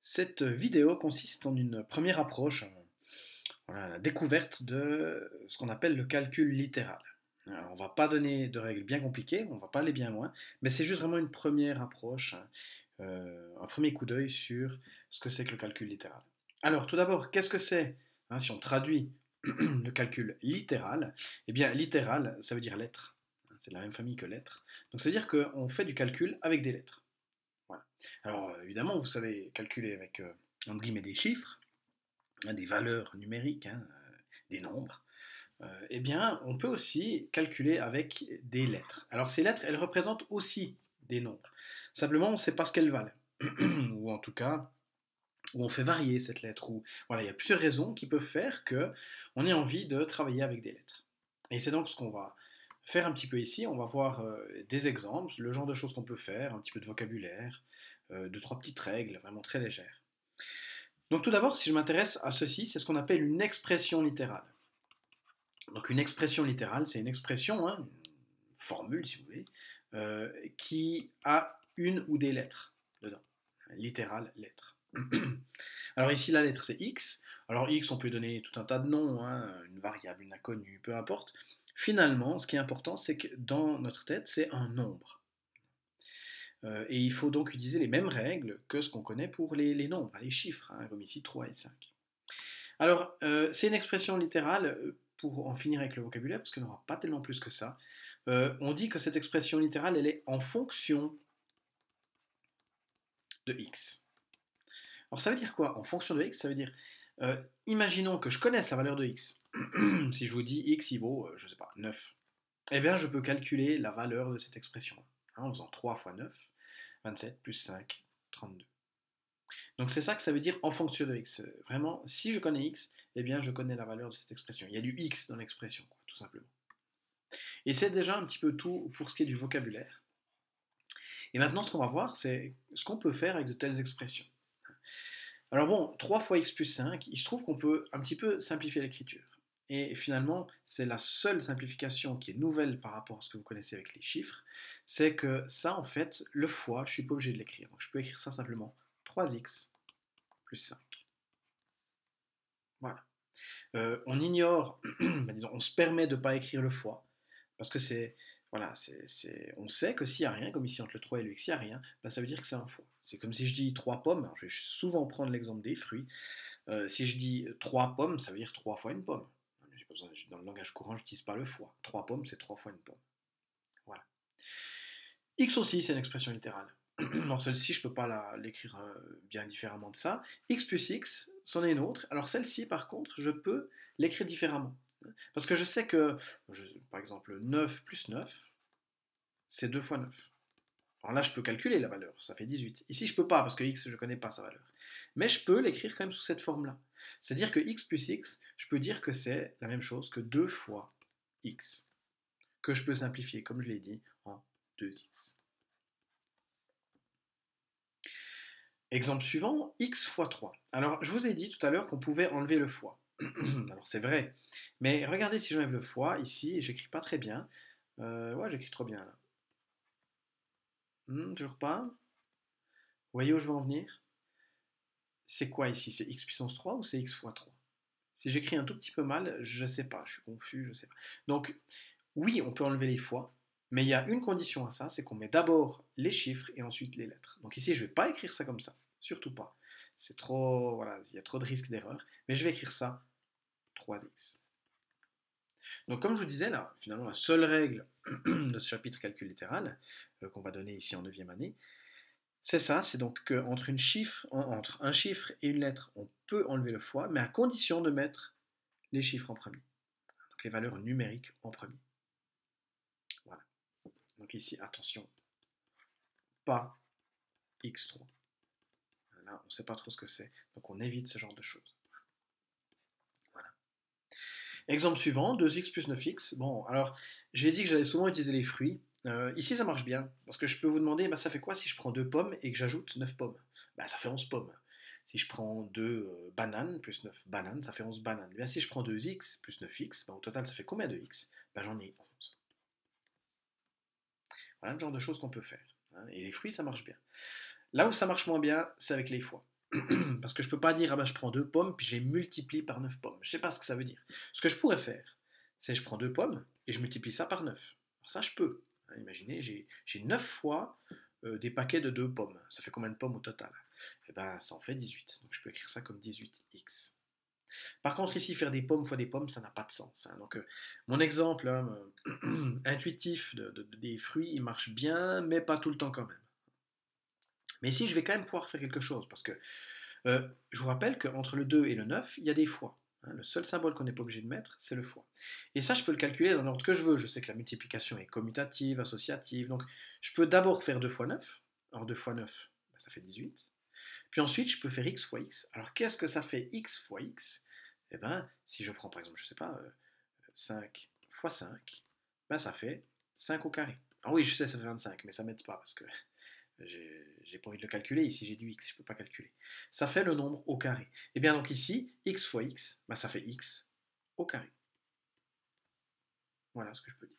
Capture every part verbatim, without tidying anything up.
Cette vidéo consiste en une première approche, euh, voilà, la découverte de ce qu'on appelle le calcul littéral. Alors, on ne va pas donner de règles bien compliquées, on ne va pas aller bien loin, mais c'est juste vraiment une première approche, hein, euh, un premier coup d'œil sur ce que c'est que le calcul littéral. Alors, tout d'abord, qu'est-ce que c'est, hein, si on traduit le calcul littéral? Eh bien, littéral, ça veut dire lettres. C'est de la même famille que lettres. Donc, ça veut dire qu'on fait du calcul avec des lettres. Voilà. Alors, euh, évidemment, vous savez calculer avec, euh, entre guillemets, des chiffres, hein, des valeurs numériques, hein, euh, des nombres. Euh, eh bien, on peut aussi calculer avec des lettres. Alors, ces lettres, elles représentent aussi des nombres. Simplement, on ne sait pas ce qu'elles valent. Ou en tout cas, où on fait varier cette lettre. Ou, voilà, il y a plusieurs raisons qui peuvent faire qu'on ait envie de travailler avec des lettres. Et c'est donc ce qu'on va faire un petit peu ici. On va voir euh, des exemples, le genre de choses qu'on peut faire, un petit peu de vocabulaire, euh, deux, trois petites règles vraiment très légères. Donc tout d'abord, si je m'intéresse à ceci, c'est ce qu'on appelle une expression littérale. Donc une expression littérale, c'est une expression, hein, une formule si vous voulez, euh, qui a une ou des lettres dedans. Littérale, lettre. Alors ici, la lettre, c'est X. Alors X, on peut donner tout un tas de noms, hein, une variable, une inconnue, peu importe. Finalement, ce qui est important, c'est que dans notre tête, c'est un nombre. Euh, et il faut donc utiliser les mêmes règles que ce qu'on connaît pour les, les nombres, les chiffres, hein, comme ici trois et cinq. Alors, euh, c'est une expression littérale, euh, pour en finir avec le vocabulaire, parce qu'on n'aura pas tellement plus que ça. Euh, on dit que cette expression littérale, elle est en fonction de X. Alors ça veut dire quoi? En fonction de X, ça veut dire, euh, imaginons que je connaisse la valeur de X. Si je vous dis X, il vaut, euh, je ne sais pas, neuf. Eh bien, je peux calculer la valeur de cette expression, hein, en faisant trois fois neuf, vingt-sept, plus cinq, trente-deux. Donc c'est ça que ça veut dire en fonction de X. Vraiment, si je connais X, eh bien je connais la valeur de cette expression. Il y a du X dans l'expression, tout simplement. Et c'est déjà un petit peu tout pour ce qui est du vocabulaire. Et maintenant, ce qu'on va voir, c'est ce qu'on peut faire avec de telles expressions. Alors bon, trois fois x plus cinq, il se trouve qu'on peut un petit peu simplifier l'écriture. Et finalement, c'est la seule simplification qui est nouvelle par rapport à ce que vous connaissez avec les chiffres, c'est que ça, en fait, le fois, je ne suis pas obligé de l'écrire. Donc je peux écrire ça simplement trois x plus cinq. Voilà. Euh, on ignore, ben disons, on se permet de ne pas écrire le fois, parce que c'est, voilà, c'est, c'est, on sait que s'il n'y a rien, comme ici entre le trois et le x, il n'y a rien, ben ça veut dire que c'est un fois. C'est comme si je dis trois pommes, alors je vais souvent prendre l'exemple des fruits. Euh, si je dis trois pommes, ça veut dire trois fois une pomme. J'ai pas besoin, dans le langage courant, je n'utilise pas le fois. Trois pommes, c'est trois fois une pomme. Voilà. X aussi, c'est une expression littérale. Alors celle-ci, je ne peux pas l'écrire euh, bien différemment de ça. X plus X, c'en est une autre. Alors celle-ci, par contre, je peux l'écrire différemment. Parce que je sais que, je, par exemple, neuf plus neuf, c'est deux fois neuf. Alors là, je peux calculer la valeur, ça fait dix-huit. Ici, je ne peux pas, parce que x, je ne connais pas sa valeur. Mais je peux l'écrire quand même sous cette forme-là. C'est-à-dire que x plus x, je peux dire que c'est la même chose que deux fois x, que je peux simplifier, comme je l'ai dit, en deux x. Exemple suivant, x fois trois. Alors, je vous ai dit tout à l'heure qu'on pouvait enlever le fois. Alors, c'est vrai. Mais regardez si j'enlève le fois, ici, j'écris pas très bien. Euh, ouais, j'écris trop bien, là. Hmm, toujours pas. Vous voyez où je veux en venir? C'est quoi ici? C'est x puissance trois ou c'est x fois trois? Si j'écris un tout petit peu mal, je ne sais pas, je suis confus, je ne sais pas. Donc, oui, on peut enlever les fois, mais il y a une condition à ça, c'est qu'on met d'abord les chiffres et ensuite les lettres. Donc ici, je ne vais pas écrire ça comme ça, surtout pas. C'est trop, voilà, il y a trop de risques d'erreur, mais je vais écrire ça trois x. Donc comme je vous disais là, finalement la seule règle de ce chapitre calcul littéral euh, qu'on va donner ici en neuvième année, c'est ça, c'est donc qu'entre une chiffre, entre un chiffre et une lettre, on peut enlever le fois, mais à condition de mettre les chiffres en premier. Donc les valeurs numériques en premier. Voilà. Donc ici, attention, pas x trois. Là, on ne sait pas trop ce que c'est, donc on évite ce genre de choses. Voilà. Exemple suivant, deux x plus neuf x. Bon, alors, j'ai dit que j'allais souvent utiliser les fruits. Euh, ici, ça marche bien, parce que je peux vous demander, bah, ça fait quoi si je prends deux pommes et que j'ajoute neuf pommes? Bah, ça fait onze pommes. Si je prends deux euh, bananes plus neuf bananes, ça fait onze bananes. Bien, si je prends deux x plus neuf x, bah, au total, ça fait combien de x? Bah, j'en ai onze. Voilà le genre de choses qu'on peut faire, hein. Et les fruits, ça marche bien. Là où ça marche moins bien, c'est avec les fois. Parce que je ne peux pas dire, ah ben, je prends deux pommes, puis j'ai multiplié par neuf pommes. Je ne sais pas ce que ça veut dire. Ce que je pourrais faire, c'est je prends deux pommes et je multiplie ça par neuf. Alors ça, je peux. Hein, imaginez, j'ai, j'ai neuf fois euh, des paquets de deux pommes. Ça fait combien de pommes au total? Eh ben, ça en fait dix-huit. Donc je peux écrire ça comme dix-huit x. Par contre, ici, faire des pommes fois des pommes, ça n'a pas de sens. Hein. Donc, euh, mon exemple hein, euh, intuitif de, de- de- des fruits, il marche bien, mais pas tout le temps quand même. Mais ici, je vais quand même pouvoir faire quelque chose, parce que euh, je vous rappelle qu'entre le deux et le neuf, il y a des fois. Hein. Le seul symbole qu'on n'est pas obligé de mettre, c'est le fois. Et ça, je peux le calculer dans l'ordre que je veux. Je sais que la multiplication est commutative, associative. Donc, je peux d'abord faire deux fois neuf. Alors, deux fois neuf, ben, ça fait dix-huit. Puis ensuite, je peux faire x fois x. Alors, qu'est-ce que ça fait x fois x? Eh bien, si je prends par exemple, je ne sais pas, euh, cinq fois cinq, ben, ça fait cinq au carré. Alors oui, je sais, ça fait vingt-cinq, mais ça ne m'aide pas parce que j'ai pas envie de le calculer. Ici, j'ai du x, je ne peux pas calculer. Ça fait le nombre au carré. Et bien donc ici, x fois x, ben, ça fait x au carré. Voilà ce que je peux dire.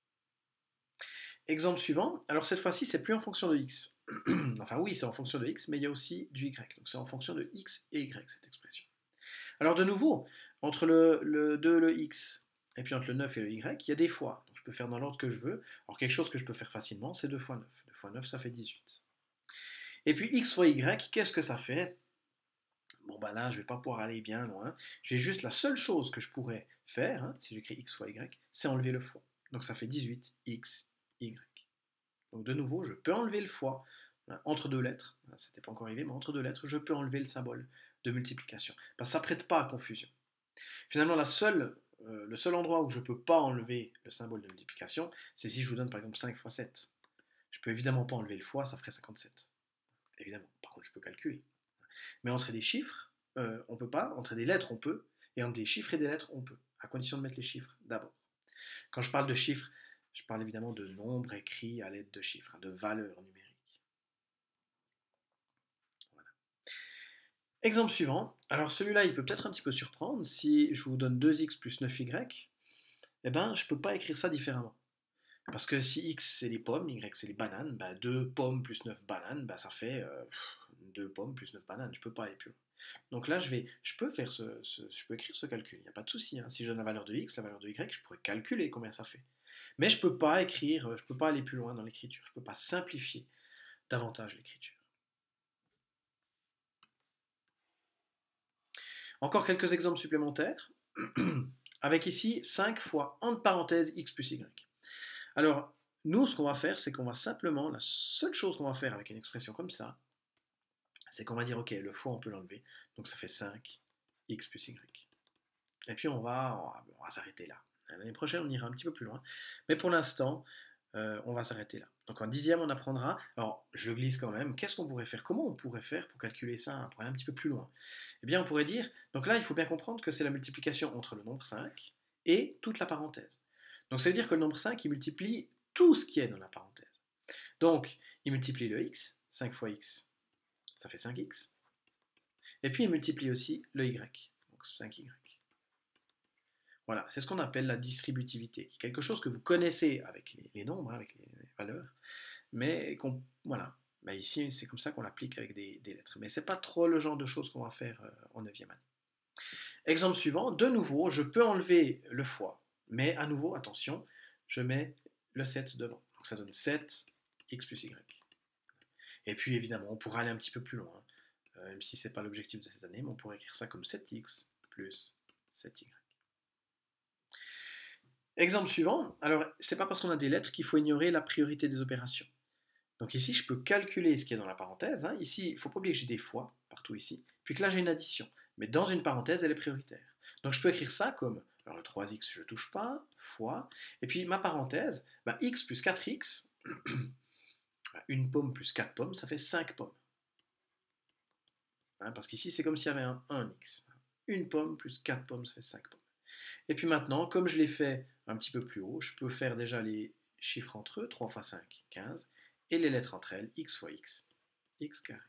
Exemple suivant. Alors cette fois-ci, c'est plus en fonction de x. Enfin oui, c'est en fonction de x, mais il y a aussi du y. Donc c'est en fonction de x et y, cette expression. Alors de nouveau, entre le, le deux et le x, et puis entre le neuf et le y, il y a des fois. Donc je peux faire dans l'ordre que je veux. Alors quelque chose que je peux faire facilement, c'est deux fois neuf. deux fois neuf, ça fait dix-huit. Et puis x fois y, qu'est-ce que ça fait? Bon ben là, je ne vais pas pouvoir aller bien loin. J'ai juste la seule chose que je pourrais faire, hein, si j'écris x fois y, c'est enlever le fois. Donc ça fait dix-huit x, y. Donc de nouveau, je peux enlever le fois hein, entre deux lettres. Ça n'était pas encore arrivé, mais entre deux lettres, je peux enlever le symbole de multiplication. Parce que ça ne prête pas à confusion. Finalement, la seule, euh, le seul endroit où je ne peux pas enlever le symbole de multiplication, c'est si je vous donne par exemple cinq fois sept. Je ne peux évidemment pas enlever le fois, ça ferait cinquante-sept. Évidemment. Par contre, je peux calculer. Mais entre des chiffres, euh, on ne peut pas. Entre des lettres, on peut. Et entre des chiffres et des lettres, on peut. À condition de mettre les chiffres d'abord. Quand je parle de chiffres, je parle évidemment de nombres écrits à l'aide de chiffres, hein, de valeurs numériques. Voilà. Exemple suivant. Alors celui-là, il peut peut-être un petit peu surprendre. Si je vous donne deux x plus neuf y, eh ben, je ne peux pas écrire ça différemment. Parce que si x c'est les pommes, y c'est les bananes, bah deux pommes plus neuf bananes, bah ça fait euh, deux pommes plus neuf bananes. Je ne peux pas aller plus loin. Donc là, je, vais, je, peux, faire ce, ce, je peux écrire ce calcul, il n'y a pas de souci. Hein. Si je donne la valeur de x, la valeur de y, je pourrais calculer combien ça fait. Mais je ne peux pas écrire, je ne peux pas aller plus loin dans l'écriture. Je ne peux pas simplifier davantage l'écriture. Encore quelques exemples supplémentaires. Avec ici cinq fois entre parenthèses x plus y. Alors, nous, ce qu'on va faire, c'est qu'on va simplement, la seule chose qu'on va faire avec une expression comme ça, c'est qu'on va dire, ok, le fois, on peut l'enlever. Donc ça fait cinq x plus y. Et puis on va, on va, on va s'arrêter là. L'année prochaine, on ira un petit peu plus loin. Mais pour l'instant, euh, on va s'arrêter là. Donc en dixième, on apprendra. Alors, je glisse quand même. Qu'est-ce qu'on pourrait faire? Comment on pourrait faire pour calculer ça, hein, pour aller un petit peu plus loin? Eh bien, on pourrait dire, donc là, il faut bien comprendre que c'est la multiplication entre le nombre cinq et toute la parenthèse. Donc ça veut dire que le nombre cinq, il multiplie tout ce qui est dans la parenthèse. Donc, il multiplie le x, cinq fois x, ça fait cinq x. Et puis, il multiplie aussi le y, donc cinq y. Voilà, c'est ce qu'on appelle la distributivité, qui est quelque chose que vous connaissez avec les, les nombres, hein, avec les, les valeurs, mais qu'on, voilà, bah ici c'est comme ça qu'on l'applique avec des, des lettres. Mais c'est pas trop le genre de choses qu'on va faire euh, en neuvième année. Exemple suivant, de nouveau, je peux enlever le fois, mais à nouveau, attention, je mets le sept devant. Donc ça donne sept x plus y. Et puis évidemment, on pourra aller un petit peu plus loin, euh, même si ce n'est pas l'objectif de cette année, mais on pourrait écrire ça comme sept x plus sept y. Exemple suivant, alors c'est pas parce qu'on a des lettres qu'il faut ignorer la priorité des opérations. Donc ici, je peux calculer ce qui est dans la parenthèse. Hein. Ici, il ne faut pas oublier que j'ai des fois, partout ici, puis que là j'ai une addition. Mais dans une parenthèse, elle est prioritaire. Donc je peux écrire ça comme, alors le trois x, je ne touche pas, fois, et puis ma parenthèse, bah, x plus quatre x, une pomme plus quatre pommes, ça fait cinq pommes. Hein, parce qu'ici, c'est comme s'il y avait un un x. Une pomme plus quatre pommes, ça fait cinq pommes. Et puis maintenant, comme je l'ai fait un petit peu plus haut, je peux faire déjà les chiffres entre eux, trois fois cinq, quinze, et les lettres entre elles, x fois x, x carré.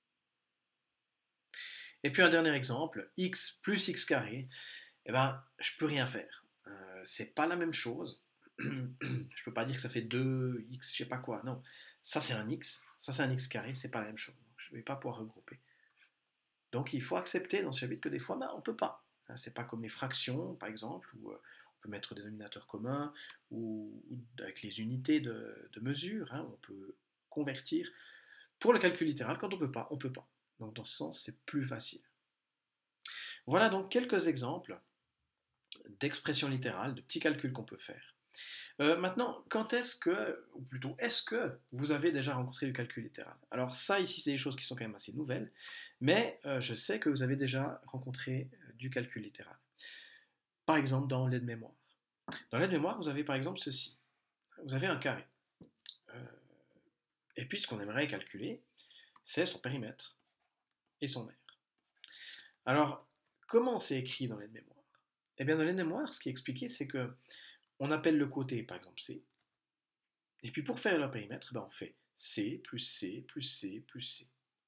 Et puis un dernier exemple, x plus x carré, eh ben, je peux rien faire. Euh, c'est pas la même chose. Je peux pas dire que ça fait deux x, je sais pas quoi. Non, ça c'est un x, ça c'est un x carré, c'est pas la même chose. Donc, je vais pas pouvoir regrouper. Donc il faut accepter dans ce chapitre que des fois, ben, on ne peut pas. Hein, c'est pas comme les fractions, par exemple, où euh, on peut mettre des dénominateurs communs, ou, ou avec les unités de, de mesure, hein, on peut convertir. Pour le calcul littéral, quand on ne peut pas, on ne peut pas. Donc dans ce sens, c'est plus facile. Voilà donc quelques exemples d'expressions littérales, de petits calculs qu'on peut faire. Euh, maintenant, quand est-ce que, ou plutôt, est-ce que vous avez déjà rencontré du calcul littéral? Alors ça, ici, c'est des choses qui sont quand même assez nouvelles, mais euh, je sais que vous avez déjà rencontré euh, du calcul littéral. Par exemple, dans l'aide-mémoire. Dans l'aide-mémoire, vous avez par exemple ceci. Vous avez un carré. Euh, et puis, ce qu'on aimerait calculer, c'est son périmètre et son aire. Alors, comment c'est écrit dans l'aide-mémoire? Eh bien, dans l'aide-mémoire, ce qui est expliqué, c'est que on appelle le côté, par exemple, C. Et puis pour faire le périmètre, ben on fait C plus C plus C plus C.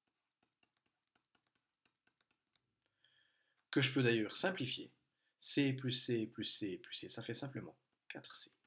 Que je peux d'ailleurs simplifier. C plus C plus C plus C, ça fait simplement quatre C.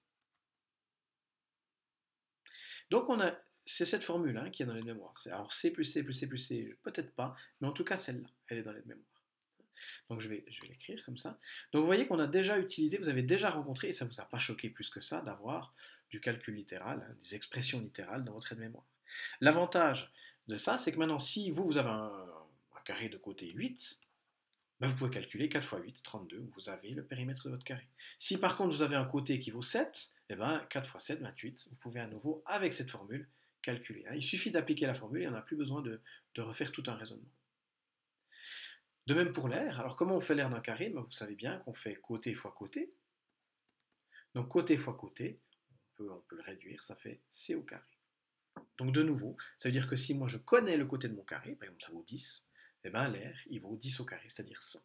Donc on a, c'est cette formule hein, qui est dans les mémoires. Alors C plus C plus C plus C, peut-être pas, mais en tout cas celle-là, elle est dans les mémoires. Donc je vais, je vais l'écrire comme ça. Donc vous voyez qu'on a déjà utilisé, vous avez déjà rencontré, et ça ne vous a pas choqué plus que ça, d'avoir du calcul littéral, hein, des expressions littérales dans votre aide-mémoire. L'avantage de ça, c'est que maintenant, si vous, vous avez un, un carré de côté huit, ben vous pouvez calculer quatre fois huit, trente-deux, vous avez le périmètre de votre carré. Si par contre vous avez un côté qui vaut sept, eh ben quatre fois sept, vingt-huit, vous pouvez à nouveau, avec cette formule, calculer. Il suffit d'appliquer la formule et on n'a plus besoin de, de refaire tout un raisonnement. De même pour l'aire. Alors comment on fait l'aire d'un carré? Ben, vous savez bien qu'on fait côté fois côté. Donc côté fois côté, on peut, on peut le réduire, ça fait C au carré. Donc de nouveau, ça veut dire que si moi je connais le côté de mon carré, par exemple ça vaut dix, et bien l'aire il vaut dix au carré, c'est-à-dire cent.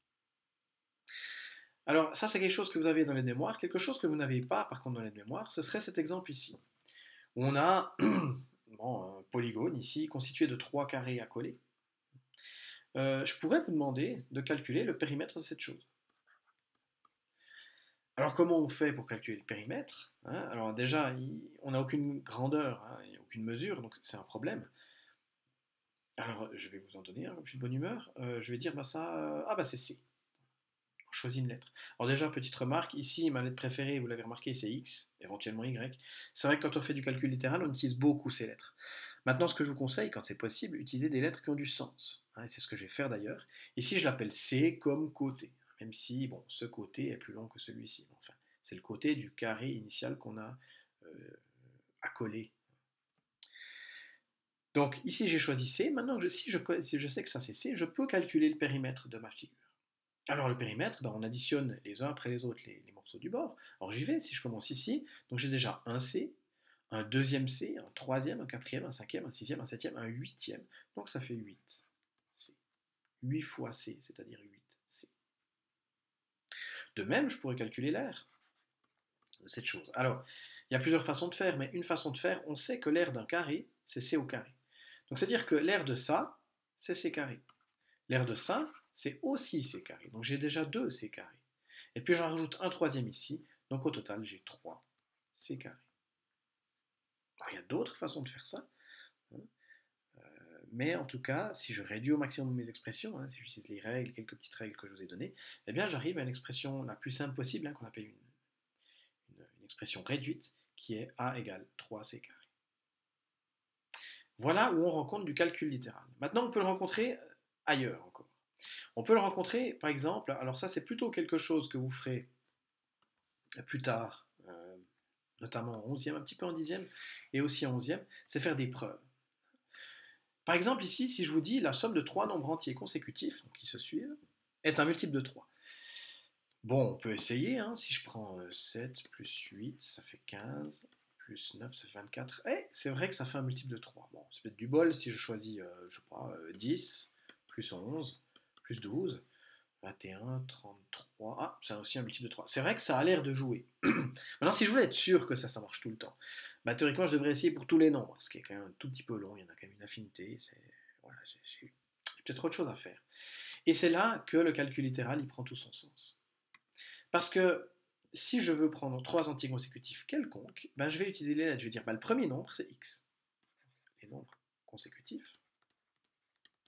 Alors ça c'est quelque chose que vous avez dans les mémoires, quelque chose que vous n'avez pas par contre dans les mémoires, ce serait cet exemple ici, où on a bon, un polygone ici constitué de trois carrés accolés. Euh, je pourrais vous demander de calculer le périmètre de cette chose. Alors comment on fait pour calculer le périmètre hein? Alors déjà, on n'a aucune grandeur, hein, aucune mesure, donc c'est un problème. Alors je vais vous en donner, hein, je suis de bonne humeur. Euh, je vais dire bah ça, euh, ah bah c'est C. On choisit une lettre. Alors déjà, petite remarque, ici ma lettre préférée, vous l'avez remarqué, c'est X, éventuellement Y. C'est vrai que quand on fait du calcul littéral, on utilise beaucoup ces lettres. Maintenant, ce que je vous conseille, quand c'est possible, utilisez des lettres qui ont du sens. Hein, et c'est ce que je vais faire d'ailleurs. Ici, je l'appelle C comme côté. Même si, bon, ce côté est plus long que celui-ci. Enfin, c'est le côté du carré initial qu'on a euh, accolé. Donc ici, j'ai choisi C. Maintenant, je, si, je, si je sais que ça c'est C, je peux calculer le périmètre de ma figure. Alors le périmètre, ben, on additionne les uns après les autres les, les morceaux du bord. Alors j'y vais, si je commence ici, donc j'ai déjà un C, un deuxième C, un troisième, un quatrième, un cinquième, un sixième, un septième, un huitième. Donc ça fait huit C. huit fois C, c'est-à-dire huit C. De même, je pourrais calculer l'aire de cette chose. Alors, il y a plusieurs façons de faire, mais une façon de faire, on sait que l'aire d'un carré, c'est C au carré. Donc c'est-à-dire que l'aire de ça, c'est C carré. L'aire de ça, c'est aussi C carré. Donc j'ai déjà deux C carré. Et puis j'en rajoute un troisième ici. Donc au total, j'ai trois C carré. Alors, il y a d'autres façons de faire ça. Hein. Euh, mais en tout cas, si je réduis au maximum mes expressions, hein, si j'utilise les règles, quelques petites règles que je vous ai données, eh bien j'arrive à une expression la plus simple possible, hein, qu'on appelle une, une, une expression réduite, qui est A égale trois C carré. Voilà où on rencontre du calcul littéral. Maintenant, on peut le rencontrer ailleurs encore. On peut le rencontrer, par exemple, alors ça c'est plutôt quelque chose que vous ferez plus tard, euh, notamment en onzième, un petit peu en dixième, et aussi en onzième, c'est faire des preuves. Par exemple ici, si je vous dis la somme de trois nombres entiers consécutifs, donc qui se suivent, est un multiple de trois. Bon, on peut essayer, hein, si je prends euh, sept plus huit, ça fait quinze, plus neuf, ça fait vingt-quatre, et c'est vrai que ça fait un multiple de trois. Bon, c'est peut-être du bol si je choisis, euh, je sais pas, euh, dix, plus onze, plus douze, vingt et un, trente-trois. Ah, c'est aussi un multiple de trois. C'est vrai que ça a l'air de jouer. Maintenant, si je voulais être sûr que ça, ça marche tout le temps, bah, théoriquement, je devrais essayer pour tous les nombres, ce qui est quand même un tout petit peu long. Il y en a quand même une infinité. C'est... Voilà, j'ai, j'ai peut-être autre chose à faire. Et c'est là que le calcul littéral, il prend tout son sens. Parce que si je veux prendre trois entiers consécutifs quelconques, ben, je vais utiliser les lettres. Je vais dire, ben, le premier nombre, c'est x. Les nombres consécutifs.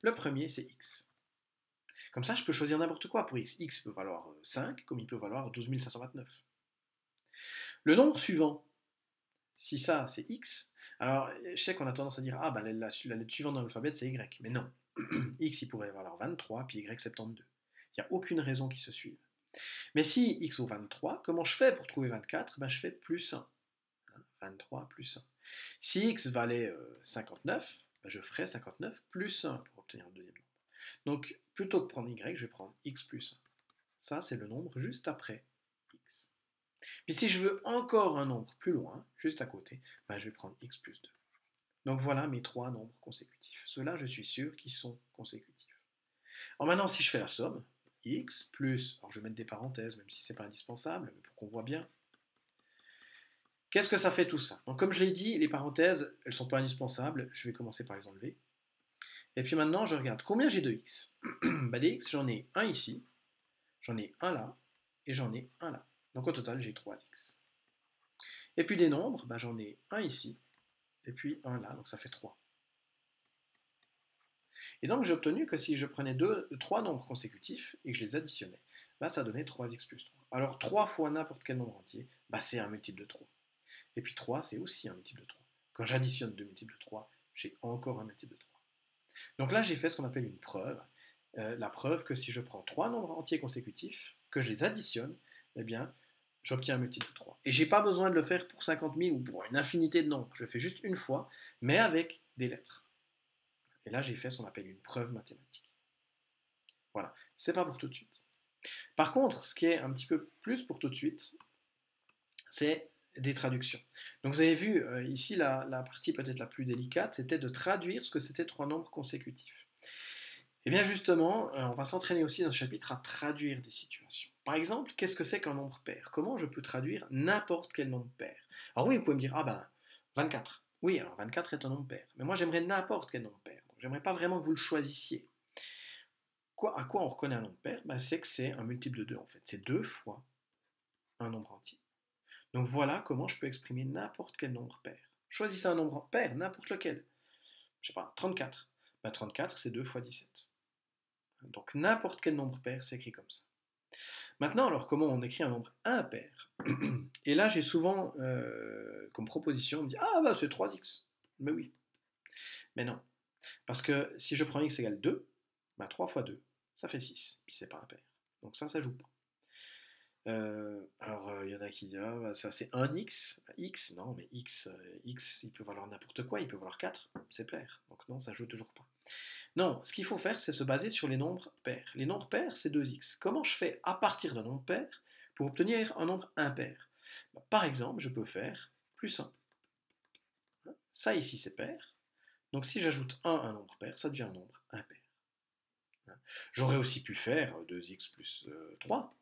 Le premier, c'est x. Comme ça, je peux choisir n'importe quoi pour x. X peut valoir cinq, comme il peut valoir douze mille cinq cent vingt-neuf. Le nombre suivant, si ça, c'est x, alors je sais qu'on a tendance à dire, ah, ben, la, la, la lettre suivante dans l'alphabet, c'est y. Mais non. X, il pourrait valoir vingt-trois, puis y, soixante-douze. Il n'y a aucune raison qu'ils se suivent. Mais si x vaut vingt-trois, comment je fais pour trouver vingt-quatre? Ben, je fais plus un. vingt-trois plus un. Si x valait euh, cinquante-neuf, ben, je ferai cinquante-neuf plus un pour obtenir le deuxième nombre. Donc, plutôt que de prendre y, je vais prendre x plus un. Ça, c'est le nombre juste après x. Puis si je veux encore un nombre plus loin, juste à côté, ben, je vais prendre x plus deux. Donc voilà mes trois nombres consécutifs. Ceux-là, je suis sûr qu'ils sont consécutifs. Alors maintenant, si je fais la somme, x plus, alors je vais mettre des parenthèses, même si ce n'est pas indispensable, mais pour qu'on voit bien. Qu'est-ce que ça fait tout ça? Donc comme je l'ai dit, les parenthèses, elles ne sont pas indispensables. Je vais commencer par les enlever. Et puis maintenant, je regarde combien j'ai de x. Bah, des x, j'en ai un ici, j'en ai un là, et j'en ai un là. Donc au total, j'ai trois x. Et puis des nombres, bah, j'en ai un ici, et puis un là, donc ça fait trois. Et donc j'ai obtenu que si je prenais deux, trois nombres consécutifs et que je les additionnais, bah, ça donnait trois x plus trois. Alors trois fois n'importe quel nombre entier, bah, c'est un multiple de trois. Et puis trois, c'est aussi un multiple de trois. Quand j'additionne deux multiples de trois, j'ai encore un multiple de trois. Donc là, j'ai fait ce qu'on appelle une preuve. Euh, la preuve que si je prends trois nombres entiers consécutifs, que je les additionne, eh bien, j'obtiens un multiple de trois. Et je n'ai pas besoin de le faire pour cinquante mille ou pour une infinité de nombres. Je le fais juste une fois, mais avec des lettres. Et là, j'ai fait ce qu'on appelle une preuve mathématique. Voilà, c'est pas pour tout de suite. Par contre, ce qui est un petit peu plus pour tout de suite, c'est des traductions. Donc vous avez vu, euh, ici, la, la partie peut-être la plus délicate, c'était de traduire ce que c'était trois nombres consécutifs. Et bien justement, euh, on va s'entraîner aussi dans ce chapitre à traduire des situations. Par exemple, qu'est-ce que c'est qu'un nombre pair? Comment je peux traduire n'importe quel nombre pair? Alors oui, vous pouvez me dire, ah ben, vingt-quatre. Oui, alors vingt-quatre est un nombre pair. Mais moi, j'aimerais n'importe quel nombre pair. Donc, j'aimerais pas vraiment que vous le choisissiez. Quoi, à quoi on reconnaît un nombre pair? Ben, c'est que c'est un multiple de deux, en fait. C'est deux fois un nombre entier. Donc voilà comment je peux exprimer n'importe quel nombre pair. Choisissez un nombre pair, n'importe lequel. Je sais pas, trente-quatre. Ben, trente-quatre, c'est deux fois dix-sept. Donc n'importe quel nombre pair, c'est écrit comme ça. Maintenant, alors comment on écrit un nombre impair? Et là, j'ai souvent euh, comme proposition, on me dit, ah bah c'est trois x. Mais oui. Mais non. Parce que si je prends x égale deux, bah trois fois deux, ça fait six. Puis c'est pas impair. Donc ça, ça joue pas. Euh, alors, il euh, y en a qui disent, ah, bah, ça c'est un x. X, non, mais x, euh, x, il peut valoir n'importe quoi, il peut valoir quatre, c'est pair. Donc non, ça joue toujours pas. Non, ce qu'il faut faire, c'est se baser sur les nombres pairs. Les nombres pairs, c'est deux x. Comment je fais à partir d'un nombre pair pour obtenir un nombre impair? Bah, par exemple, je peux faire plus un. Ça ici, c'est pair. Donc si j'ajoute un à un nombre pair, ça devient un nombre impair. J'aurais aussi pu faire deux x plus euh, trois.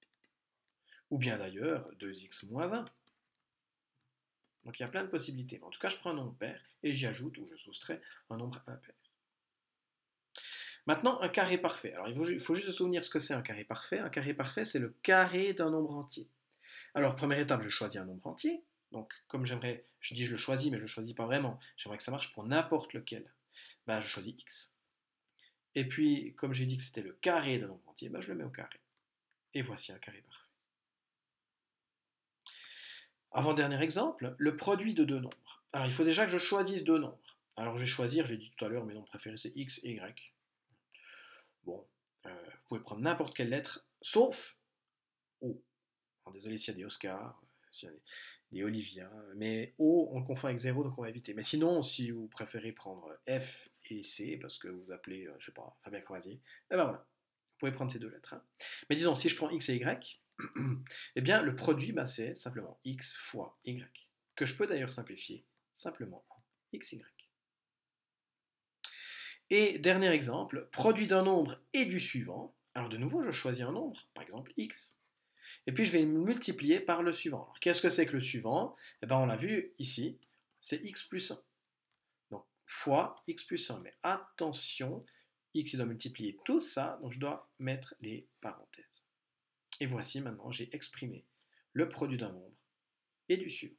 Ou bien d'ailleurs deux x moins un. Donc il y a plein de possibilités. En tout cas, je prends un nombre pair et j'y ajoute ou je soustrais un nombre impair. Maintenant, un carré parfait. Alors il faut, il faut juste se souvenir ce que c'est un carré parfait. Un carré parfait, c'est le carré d'un nombre entier. Alors première étape, je choisis un nombre entier. Donc comme j'aimerais, je dis je le choisis, mais je ne le choisis pas vraiment. J'aimerais que ça marche pour n'importe lequel. Ben, je choisis x. Et puis, comme j'ai dit que c'était le carré d'un nombre entier, ben, je le mets au carré. Et voici un carré parfait. Avant-dernier exemple, le produit de deux nombres. Alors il faut déjà que je choisisse deux nombres. Alors je vais choisir, j'ai dit tout à l'heure, mes nombres préférés c'est x et y. Bon, euh, vous pouvez prendre n'importe quelle lettre, sauf O. Alors, désolé s'il y a des Oscars, s'il y a des, des Olivia, mais O on le confond avec zéro donc on va éviter. Mais sinon, si vous préférez prendre F et C, parce que vous vous appelez, euh, je sais pas, Fabien Croisier, et ben voilà, vous pouvez prendre ces deux lettres. Hein. Mais disons, si je prends x et y, eh bien, le produit, bah, c'est simplement x fois y, que je peux d'ailleurs simplifier simplement en xy. Et dernier exemple, produit d'un nombre et du suivant. Alors de nouveau, je choisis un nombre, par exemple x. Et puis je vais le multiplier par le suivant. Alors qu'est-ce que c'est que le suivant? Eh bien, on l'a vu ici, c'est x plus un. Donc fois x plus un. Mais attention, x il doit multiplier tout ça, donc je dois mettre les parenthèses. Et voici maintenant, j'ai exprimé le produit d'un nombre et du suivant.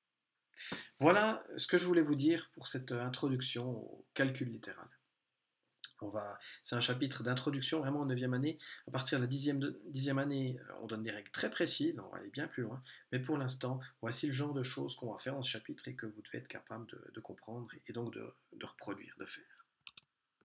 Voilà ce que je voulais vous dire pour cette introduction au calcul littéral. On va, c'est un chapitre d'introduction vraiment en neuvième année. À partir de la dixième, de- dixième année, euh, on donne des règles très précises, on va aller bien plus loin. Mais pour l'instant, voici le genre de choses qu'on va faire dans ce chapitre et que vous devez être capable de, de comprendre et donc de, de reproduire, de faire.